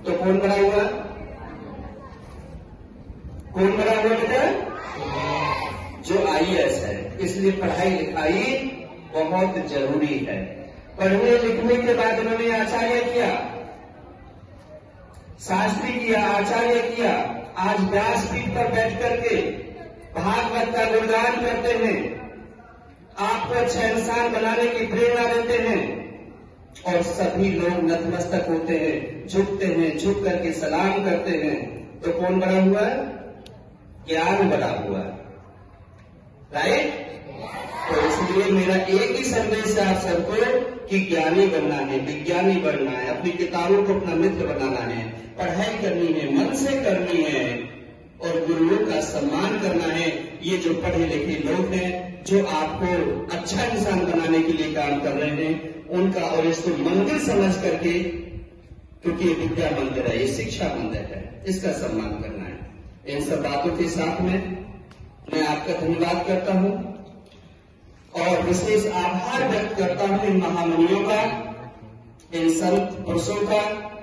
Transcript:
तो कौन बड़ा हुआ? कौन बड़ा हुआ बेटा? जो IAS है। इसलिए पढ़ाई लिखाई बहुत जरूरी है। पढ़ने लिखने के बाद उन्होंने आचार्य किया, शास्त्री किया, आचार्य किया। आज व्यासपीठ पर बैठ करके भागवत का गुणगान करते हैं, आपको अच्छा इंसान बनाने की प्रेरणा देते हैं और सभी लोग नतमस्तक होते हैं, झुकते हैं, झुक करके सलाम करते हैं। तो कौन बड़ा हुआ है? ज्ञान बड़ा हुआ है, राइट? तो इसलिए मेरा एक ही संदेश है आप सबको कि ज्ञानी बनना है, विज्ञानी बनना है, अपनी किताबों को अपना मित्र बनाना है, पढ़ाई करनी है, मन से करनी है और गुरुओं का सम्मान करना है। ये जो पढ़े लिखे लोग हैं, जो आपको अच्छा इंसान बनाने के लिए काम कर रहे हैं, उनका और इसको मंदिर समझ करके, क्योंकि ये विद्या मंदिर है, ये शिक्षा मंदिर है, इसका सम्मान करना है। इन सब बातों के साथ में मैं आपका धन्यवाद करता हूं और विशेष आभार व्यक्त करता हूं इन महामुनियों का, इन संत पुरुषों का,